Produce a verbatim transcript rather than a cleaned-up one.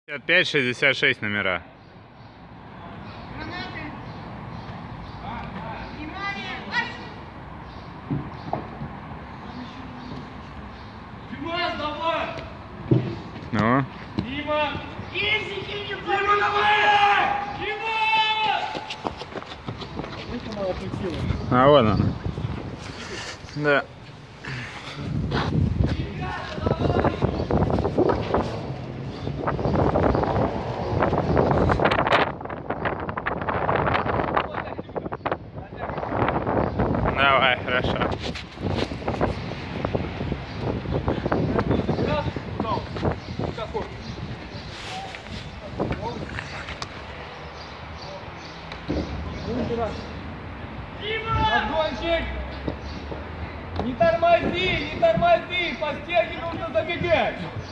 пятьдесят пять шестьдесят шесть номера. Гранаты. Внимание, марш! Димас, давай! Ну? Дима! Кизики, не Дима, давай! Дима! А вон она. Да. Давай, хорошо. Разгончик! Не тормози, не тормози! По стенке нужно забегать!